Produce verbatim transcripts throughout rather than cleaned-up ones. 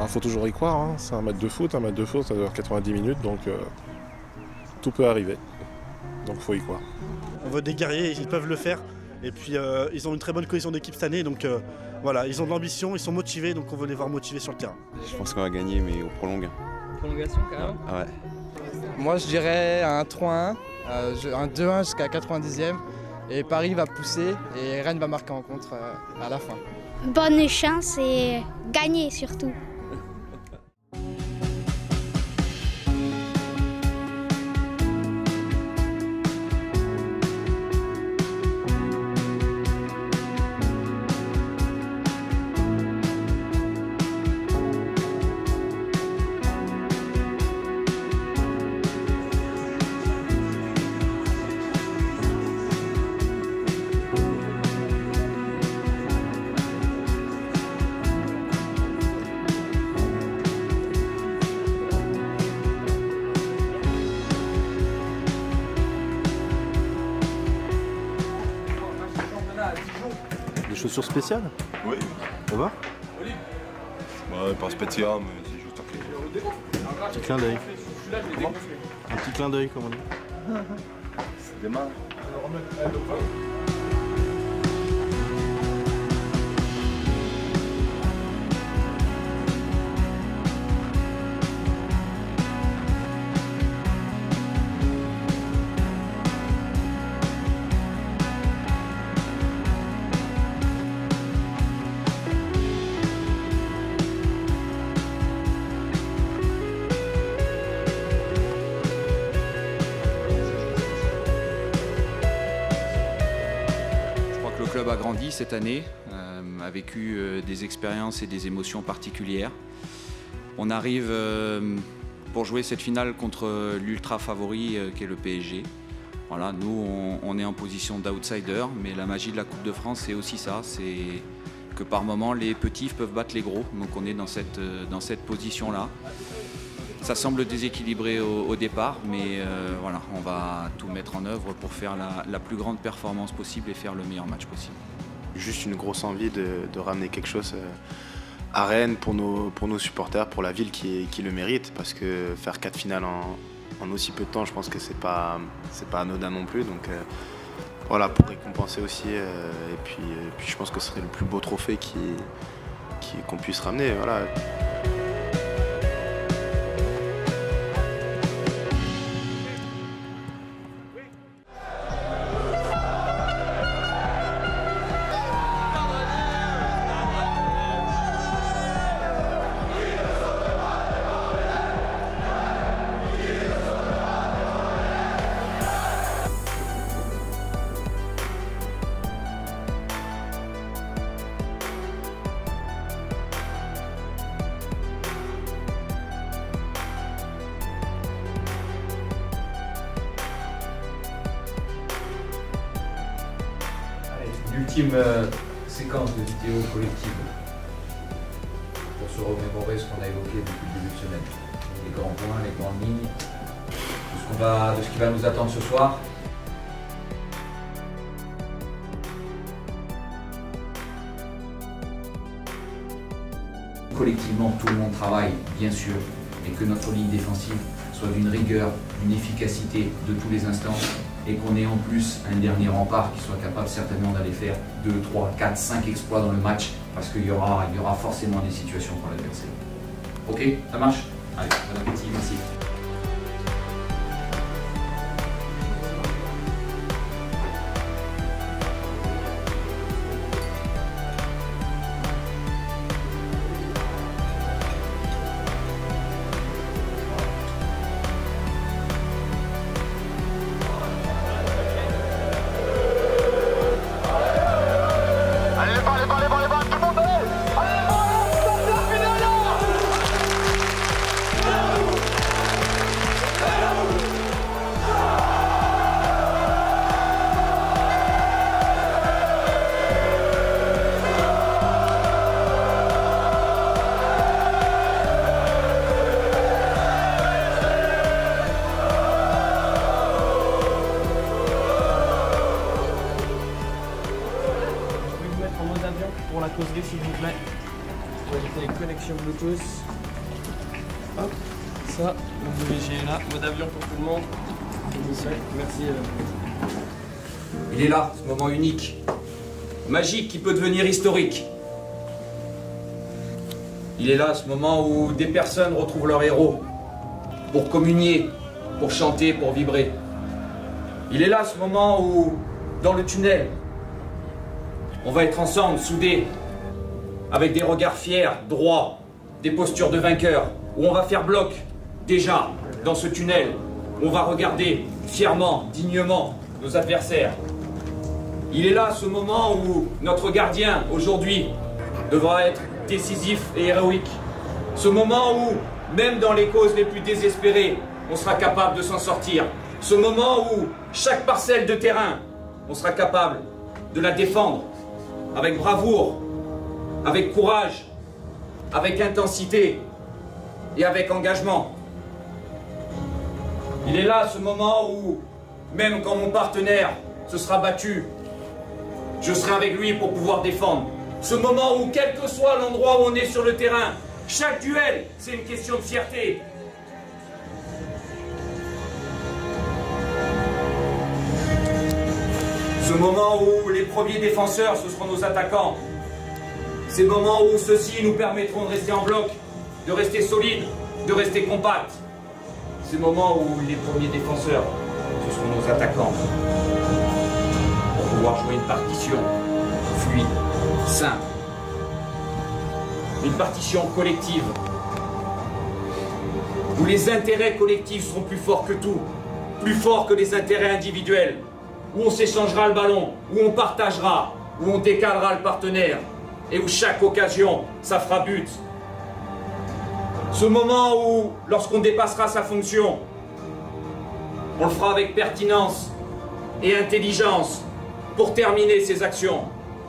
faut toujours y croire, hein. C'est un match de foot, un match de foot ça dure quatre-vingt-dix minutes, donc euh, tout peut arriver. Donc il faut y croire. On veut des guerriers, ils peuvent le faire. Et puis euh, ils ont une très bonne cohésion d'équipe cette année, donc euh, voilà, ils ont de l'ambition, ils sont motivés, donc on veut les voir motivés sur le terrain. Je pense qu'on va gagner, mais au prolongue. Prolongation carrément. Ah ouais. Moi je dirais un trois un, euh, un deux un jusqu'à quatre-vingt-dixième. Et Paris va pousser et Rennes va marquer en contre euh, à la fin. Bonne chance et gagner surtout. Des chaussures spéciales? Oui. Ça va? Ouais, pas spécial, mais c'est juste ok. Un petit clin d'œil. Comment? Un petit clin d'œil, comme on dit. C'est demain. Le club a grandi cette année, euh, a vécu euh, des expériences et des émotions particulières. On arrive euh, pour jouer cette finale contre l'ultra favori euh, qui est le P S G. Voilà, nous on, on est en position d'outsider, mais la magie de la Coupe de France c'est aussi ça, c'est que par moments les petits peuvent battre les gros, donc on est dans cette, dans cette position-là. Ça semble déséquilibré au, au départ, mais euh, voilà, on va tout mettre en œuvre pour faire la, la plus grande performance possible et faire le meilleur match possible. Juste une grosse envie de, de ramener quelque chose à Rennes pour nos, pour nos supporters, pour la ville qui, qui le mérite, parce que faire quatre finales en, en aussi peu de temps, je pense que c'est pas, c'est pas anodin non plus. Donc euh, voilà, pour récompenser aussi, euh, et, puis, et puis je pense que ce serait le plus beau trophée qui, qui, qu'on puisse ramener. Voilà. L'ultime euh, séquence de vidéo collective pour se remémorer ce qu'on a évoqué depuis le début de semaine. Les grands points, les grandes lignes, de ce, qu'on va, de ce qui va nous attendre ce soir. Collectivement, tout le monde travaille, bien sûr, et que notre ligne défensive soit d'une rigueur, d'une efficacité de tous les instants, et qu'on ait en plus un dernier rempart qui soit capable certainement d'aller faire deux, trois, quatre, cinq exploits dans le match, parce qu'il y aura, il y aura forcément des situations pour l'adversaire. Ok, ça marche? Allez, bon appétit, merci. Pour la cause s'il vous plaît. Pour éviter les connexions Bluetooth. Hop, ça, vous vérifiez là, mode avion pour tout le monde. Merci. Euh... Il est là, ce moment unique, magique qui peut devenir historique. Il est là, ce moment où des personnes retrouvent leur héros, pour communier, pour chanter, pour vibrer. Il est là, ce moment où, dans le tunnel, on va être ensemble, soudés, avec des regards fiers, droits, des postures de vainqueurs, où on va faire bloc, déjà, dans ce tunnel, où on va regarder fièrement, dignement, nos adversaires. Il est là, ce moment où notre gardien, aujourd'hui, devra être décisif et héroïque. Ce moment où, même dans les causes les plus désespérées, on sera capable de s'en sortir. Ce moment où, chaque parcelle de terrain, on sera capable de la défendre, avec bravoure, avec courage, avec intensité et avec engagement. Il est là, ce moment où, même quand mon partenaire se sera battu, je serai avec lui pour pouvoir défendre. Ce moment où, quel que soit l'endroit où on est sur le terrain, chaque duel, c'est une question de fierté. Ce moment où les premiers défenseurs, ce seront nos attaquants. Ces moments où ceux-ci nous permettront de rester en bloc, de rester solides, de rester compacts. Ces moments où les premiers défenseurs, ce seront nos attaquants. Pour pouvoir jouer une partition fluide, simple. Une partition collective. Où les intérêts collectifs seront plus forts que tout. Plus forts que les intérêts individuels. Où on s'échangera le ballon, où on partagera, où on décalera le partenaire. Et où chaque occasion, ça fera but. Ce moment où, lorsqu'on dépassera sa fonction, on le fera avec pertinence et intelligence pour terminer ses actions.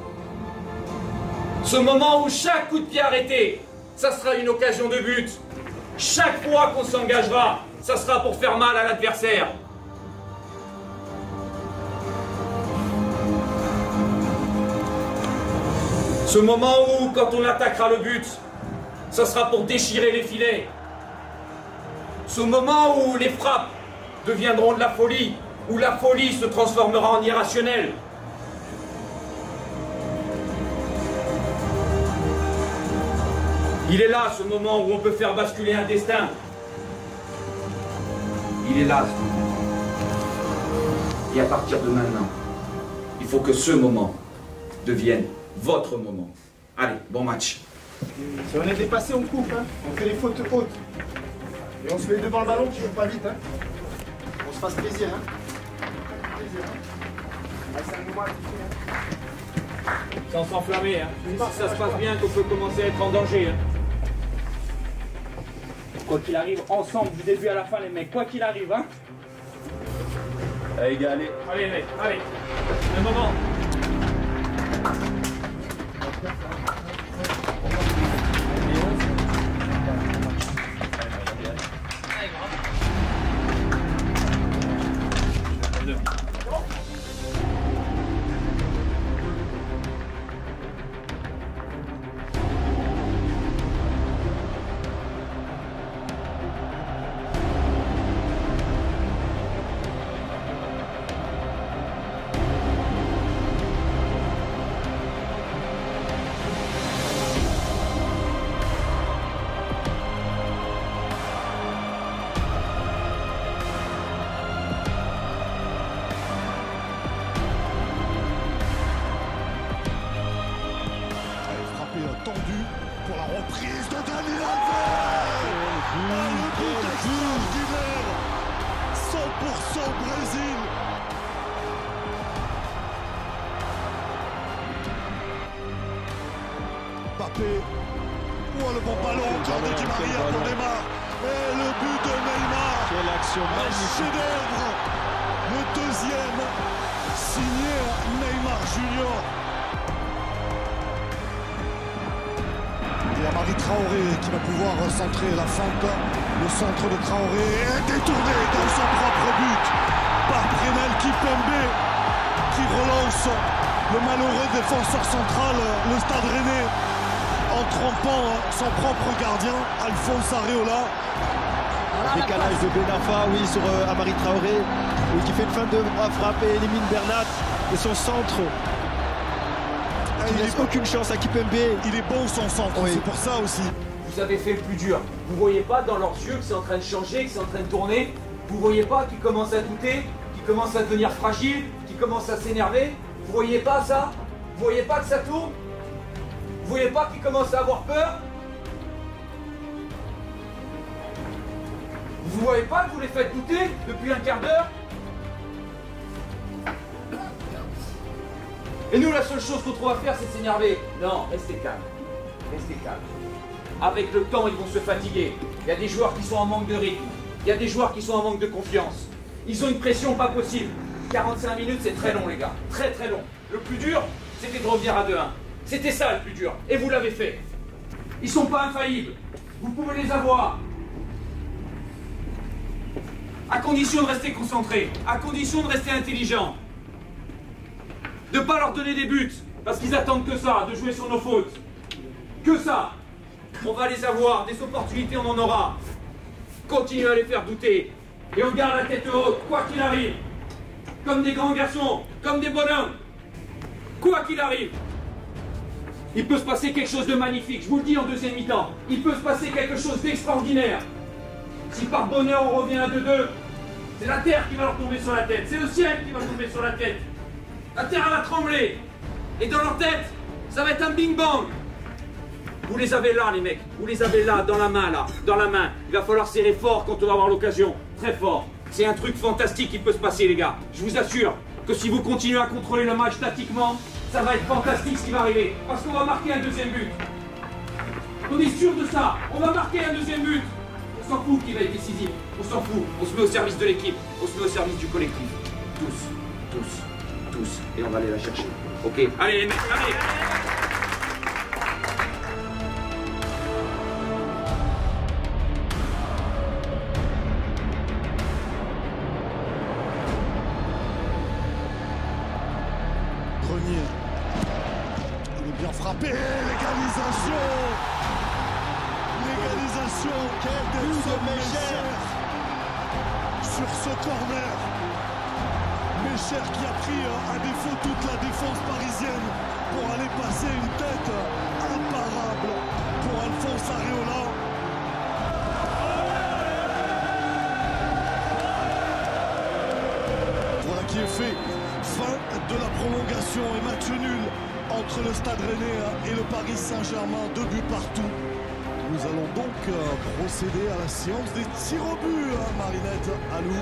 Ce moment où chaque coup de pied arrêté, ça sera une occasion de but. Chaque fois qu'on s'engagera, ça sera pour faire mal à l'adversaire. Ce moment où, quand on attaquera le but, ça sera pour déchirer les filets. Ce moment où les frappes deviendront de la folie, où la folie se transformera en irrationnel. Il est là, ce moment où on peut faire basculer un destin. Il est là, ce moment. Et à partir de maintenant, il faut que ce moment devienne votre moment. Allez, bon match. Si on est dépassé, on coupe, hein. On fait les fautes hautes. Et on se met devant le ballon qui ne joue pas vite. Hein. On se fasse plaisir. Hein. Plaisir, hein. Allez, c'est un moment à hein. Sans s'enflammer, hein. Si ça se passe bien, qu'on peut commencer à être en danger. Hein. Quoi qu'il arrive, ensemble du début à la fin, les mecs. Quoi qu'il arrive, hein. Allez, gars, allez. Allez, mec, allez. Un moment. Tendu pour la reprise de Dani Alves. Un but extraordinaire. cent pour cent Brésil. Mbappé. Oh, le bon ballon encore de Di Maria pour Neymar. Et le but de Neymar. Quelle action magnifique. Chef-d'œuvre. Le deuxième signé Neymar Junior. Il y a Marie Traoré qui va pouvoir centrer la fente. Le centre de Traoré est détourné dans son propre but par Prenel Kipembe qui relance le malheureux défenseur central, le Stade Rennais. en trompant son propre gardien, Alphonse Areola. Décalage de Benafa, oui, sur euh, Amari Traoré, oui, qui fait une fin de bras frappe et élimine Bernat. Et son centre, il ne laisse aucune chance à Kipembe. Il est bon son centre, oui. C'est pour ça aussi. Vous avez fait le plus dur. Vous voyez pas dans leurs yeux que c'est en train de changer, que c'est en train de tourner. Vous voyez pas qu'ils commencent à douter, qu'ils commencent à devenir fragiles, qu'ils commencent à s'énerver. Vous voyez pas ça? Vous voyez pas que ça tourne? Vous voyez pas qu'ils commencent à avoir peur? Vous voyez pas que vous les faites douter depuis un quart d'heure? Et nous, la seule chose qu'on trouve à faire, c'est de s'énerver. Non, restez calme. Restez calme. Avec le temps, ils vont se fatiguer. Il y a des joueurs qui sont en manque de rythme. Il y a des joueurs qui sont en manque de confiance. Ils ont une pression pas possible. quarante-cinq minutes, c'est très long, les gars. Très, très long. Le plus dur, c'était de revenir à deux un. C'était ça, le plus dur. Et vous l'avez fait. Ils sont pas infaillibles. Vous pouvez les avoir. À condition de rester concentré. À condition de rester intelligent. De ne pas leur donner des buts, parce qu'ils attendent que ça, de jouer sur nos fautes. Que ça. On va les avoir, des opportunités on en aura. Continuez à les faire douter. Et on garde la tête haute, quoi qu'il arrive. Comme des grands garçons, comme des bonhommes. Quoi qu'il arrive. Il peut se passer quelque chose de magnifique, je vous le dis en deuxième mi-temps. Il peut se passer quelque chose d'extraordinaire. Si par bonheur on revient à deux deux, c'est la terre qui va leur tomber sur la tête. C'est le ciel qui va tomber sur la tête. La terre elle va trembler. Et dans leur tête, ça va être un bing-bang. Vous les avez là, les mecs. Vous les avez là, dans la main, là. Dans la main. Il va falloir serrer fort quand on va avoir l'occasion. Très fort. C'est un truc fantastique qui peut se passer, les gars. Je vous assure que si vous continuez à contrôler le match tactiquement, ça va être fantastique ce qui va arriver. Parce qu'on va marquer un deuxième but. On est sûr de ça. On va marquer un deuxième but. On s'en fout qui va être décisif. On s'en fout. On se met au service de l'équipe. On se met au service du collectif. Tous. Tous. Tous. Et on va aller la chercher. Ok. Allez, les mecs, allez. Grenier. Il est bien frappé. Légalisation. Légalisation. Quel but de Mecher sur ce corner. Mecher qui a pris à défaut toute la défense parisienne pour aller passer une tête imparable pour Alphonse Areola. Voilà qui est fait. Fin de la prolongation et match nul entre le Stade Rennais et le Paris Saint-Germain, deux buts partout. Nous allons donc procéder à la séance des tirs au but, hein, Marinette Alou.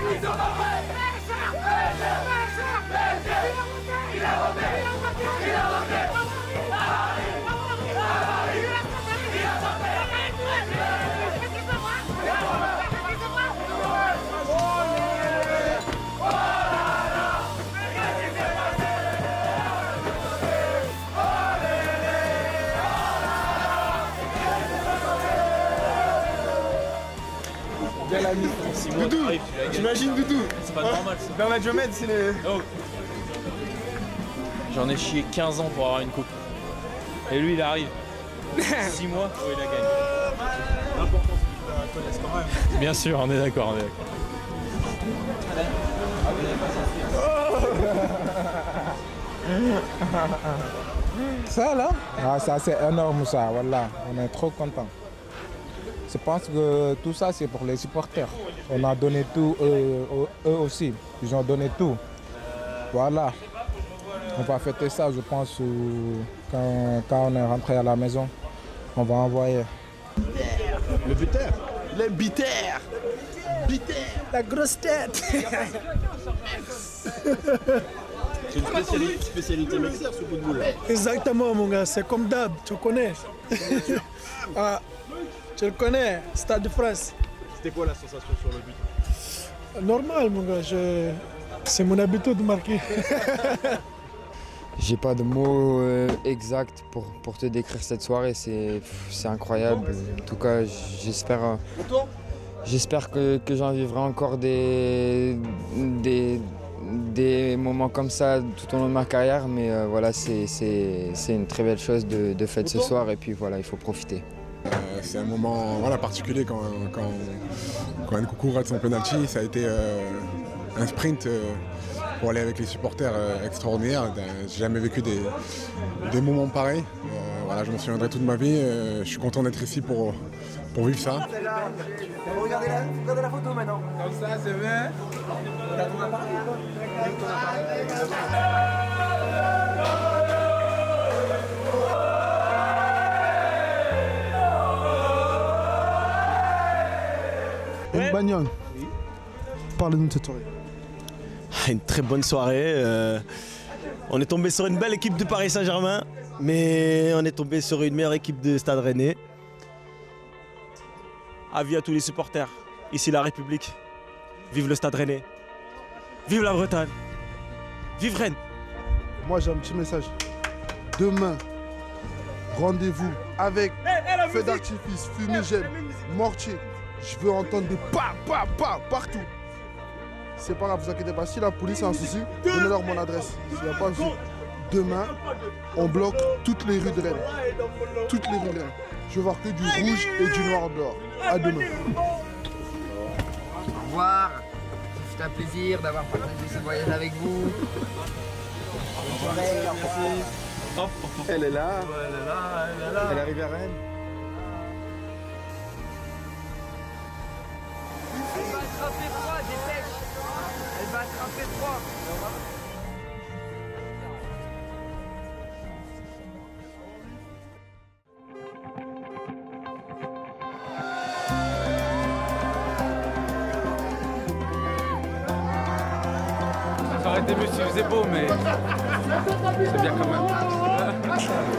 Doudou, t'imagines Doudou? C'est pas normal ça. Bernat Diomède, c'est les... Oh. J'en ai chié quinze ans pour avoir une coupe. Et lui il arrive. six mois, oh, il a gagné. L'important c'est qu'ils la connaissent quand même. Bien sûr, on est d'accord, on est d'accord. Ça là, ah, ça c'est énorme ça, voilà, on est trop content. Je pense que tout ça c'est pour les supporters. On a donné tout, eux, eux aussi, ils ont donné tout. Voilà, on va fêter ça je pense quand, quand on est rentré à la maison. On va envoyer. Le buteur, le buteur, buteur, la grosse tête. C'est une spécialité, spécialité mexicaine ce coup de boule. Exactement mon gars, c'est comme d'hab, tu connais. Ah, tu le connais, Stade de France. C'était quoi la sensation sur le but? Normal mon gars, je... c'est mon habitude de marquer. J'ai pas de mots euh, exacts pour, pour te décrire cette soirée, c'est incroyable. En tout cas, j'espère j'espère que, que j'en vivrai encore des, des, des moments comme ça tout au long de ma carrière, mais euh, voilà, c'est une très belle chose de, de fête ce soir et puis voilà, il faut profiter. Euh, c'est un moment voilà, particulier quand, quand, quand Nkoukou rate son penalty, ça a été euh, un sprint euh, pour aller avec les supporters euh, extraordinaire. J'ai jamais vécu des, des moments pareils. Euh, voilà, je m'en souviendrai toute ma vie. Euh, je suis content d'être ici pour, pour vivre ça. Regardez la, regardez la photo maintenant. Comme ça, c'est bien. Regarde ton appareil. Bagnon, oui. Parlez-nous de cette soirée. Une très bonne soirée. Euh, on est tombé sur une belle équipe de Paris Saint-Germain, mais on est tombé sur une meilleure équipe de Stade Rennais. Avis à tous les supporters. Ici la République. Vive le Stade Rennais. Vive la Bretagne. Vive Rennes. Moi j'ai un petit message. Demain, rendez-vous avec feu d'artifice, fumigène, mortier. Je veux entendre des pa, pa, pa partout. C'est pas grave, vous inquiétez pas. Si la police a un souci, donnez-leur mon adresse. S'il n'y a pas de souci, demain, on bloque toutes les rues de Rennes. Toutes les rues de Rennes. Je veux voir que du rouge et du noir dehors. À demain. Au revoir. C'est un plaisir d'avoir partagé ce voyage avec vous. Bonne soirée, merci. Elle est là. Elle est là, elle est là. Elle arrive à Rennes. Elle va attraper froid, dépêche. Elle va attraper froid. Ça aurait été mieux s'il faisait beau, mais c'est bien quand même.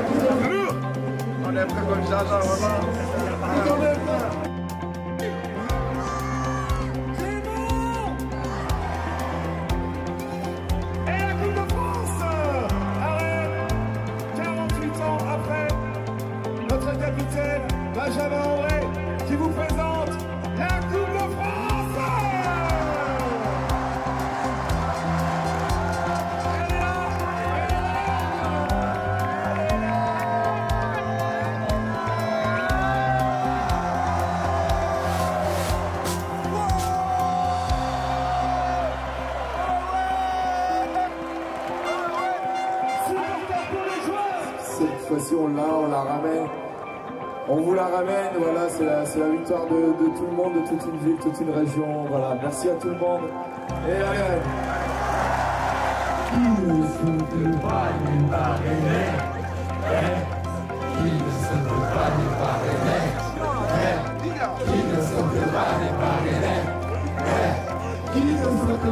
On est prêt comme ça, vraiment. Benjamin André qui vous présente la Coupe de France. Elle est là, elle est là. Cette fois-ci on l'a, on la ramène. On vous la ramène, voilà, c'est la, la victoire de, de tout le monde, de toute une ville, toute une région, voilà, merci à tout le monde, et allez, Qui ne saute pas n'est pas Rennais, qui ne saute pas n'est pas Rennais, qui ne saute pas n'est pas Rennais, qui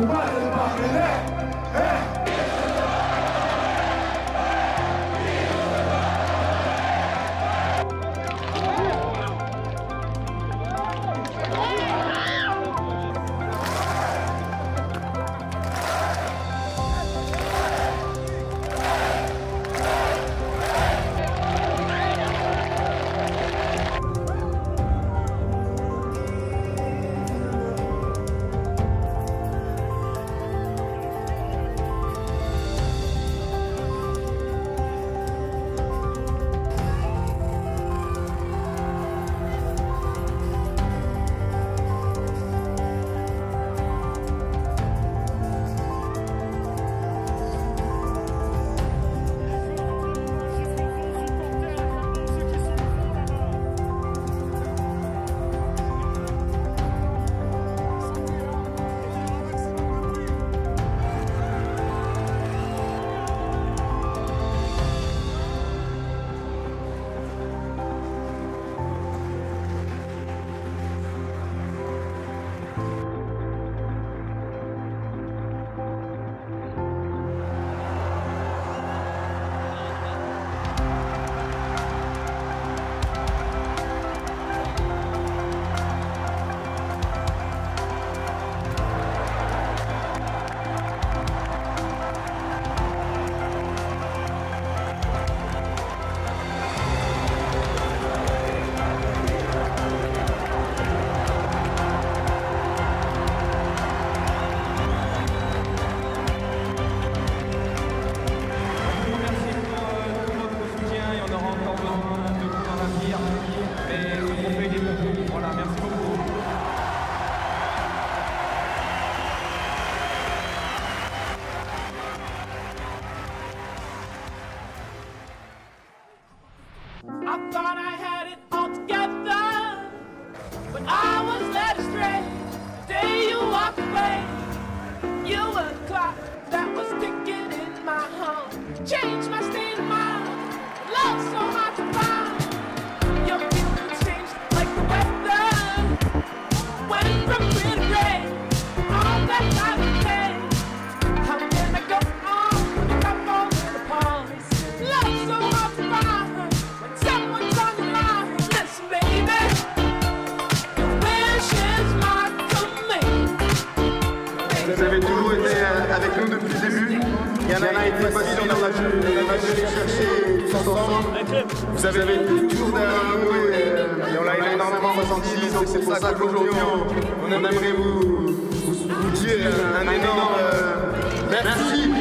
Vous avez toujours été avec nous depuis le début. Il y en a été facile, on a pu les chercher tous ensemble. Vous avez été toujours derrière nous et, et on l'a énormément ressenti. Donc c'est pour ça qu'aujourd'hui on, on aimerait vous, vous, vous dire un, un énorme euh, merci.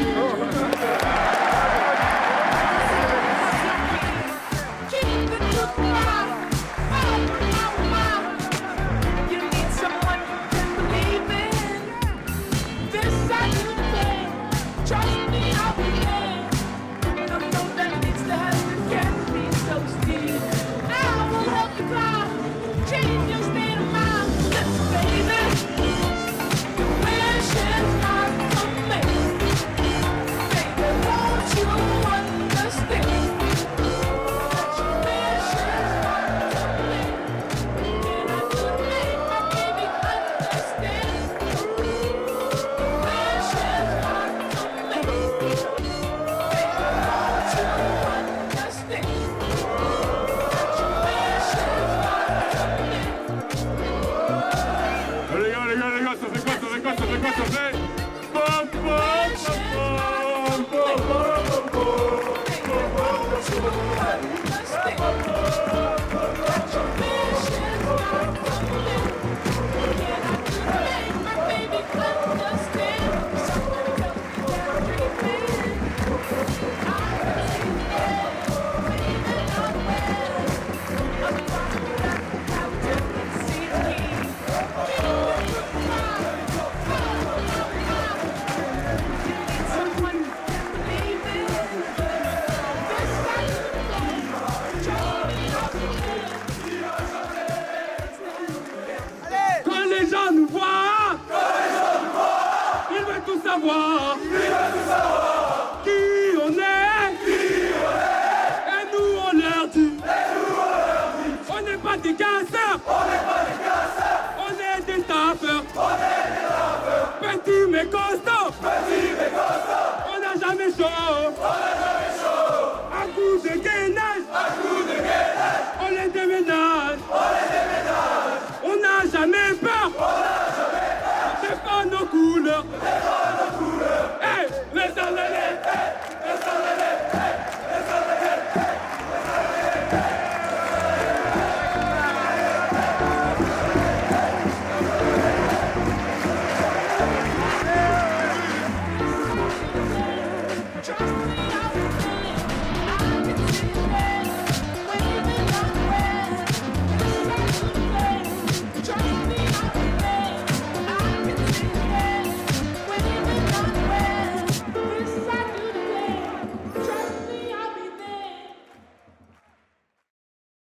savoir, il veut tout savoir qui on est, qui on est. Et nous on leur dit, et nous on leur dit, on n'est pas des casseurs, on n'est pas des casseurs, on est des tapeurs, on est des tapeurs. Petit mais est costaud.